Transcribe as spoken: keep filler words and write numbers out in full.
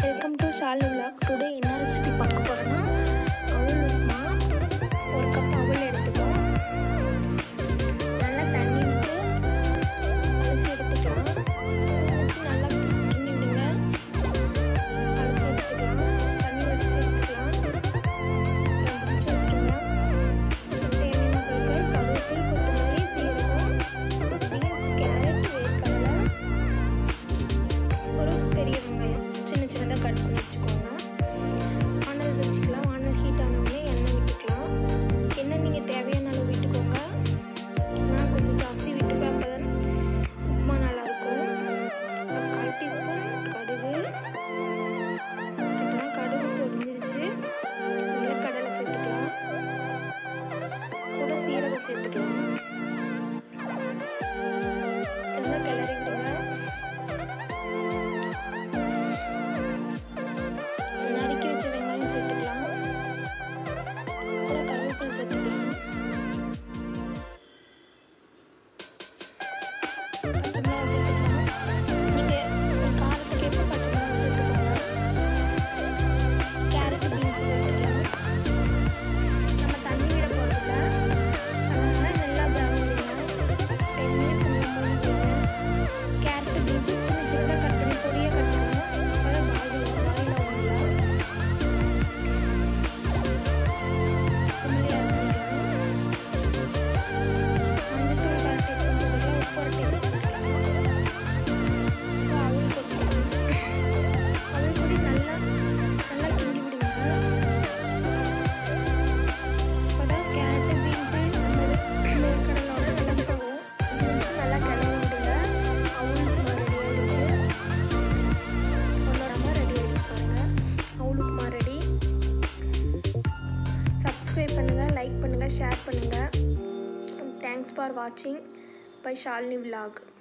Welcome to Shalini vlog. Today என்ன recipe பார்க்க போறோம்னா அவல் உப்புமா. ஒரு கப் அவல் எடுத்துக்கோம். நல்லா தண்ணி விட்டு அலசி எடுத்துக்கலாம். வச்சு நல்லா கிண்டி விடுங்க. அலசி எடுத்துக்கலாம். தண்ணி வடிச்சு எடுத்துக்கலாம். அஞ்சு நிமிஷம் வச்சுருங்க. தேவையான பொருட்கள் கருவேப்பிலை, கொத்தமல்லி, சீரகம், பீன்ஸ், கேரட், வேர்க்கடலை, ஒரு பெரிய வெங்காயம் சின்ன சின்னதாக கட் பண்ணி வச்சுக்கோங்க. வானல் வச்சுக்கலாம். வானல் ஹீட் ஆனோடனே எண்ணெய் விட்டுக்கலாம். எண்ணெய் நீங்கள் தேவையான அளவு விட்டுக்கோங்க. நான் கொஞ்சம் ஜாஸ்தி விட்டுப்பேன், அப்போ தான் உப்புமா நல்லாயிருக்கும். கால் டீஸ்பூன் கடுகு. இப்போலாம் கடுகு பொரிஞ்சிருச்சு. நிலக்கடலை சேர்த்துக்கலாம். கூட சீரகம் சேர்த்துக்கலாம். நல்லா கிளறி விடுங்க. நறுக்கி வச்ச வெங்காயம் சேர்த்துக்கலாம். அப்புறம் கருவேப்பிலை சேர்த்துக்கலாம். பச்சை மிளகாய் சேர்த்துக்கலாம். நீங்கள் காரத்துக்கு ஏற்ப பச்சை மிளகாய் சேர்த்துக்கோங்க. கேரட், பீன்ஸ் சேர்த்துக்கலாம். நம்ம தண்ணி விட போகிறதில்ல. அதனால நல்லா ப்ரௌன் விடுங்க. டென் மினிட்ஸ் மூணு விடுங்க. கேரட், பீன்ஸ் சின்ன சின்னதாக கட் பண்ணி பொடியாக கட் பண்ணுங்க. அப்போ பாயில் பாயில் ஆகும். சப்ஸ்கிரைப் பண்ணுங்க, லைக் பண்ணுங்க, ஷேர் பண்ணுங்க. தேங்க்ஸ் ஃபார் வாட்சிங் பை ஷாலினி vlog.